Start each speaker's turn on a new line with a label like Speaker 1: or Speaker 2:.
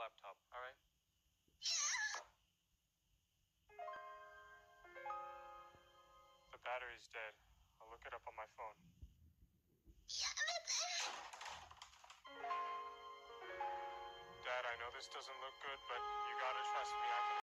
Speaker 1: laptop, alright? The battery's dead. I'll look it up on my phone. Dad, I know this doesn't look good, but you gotta trust me. I can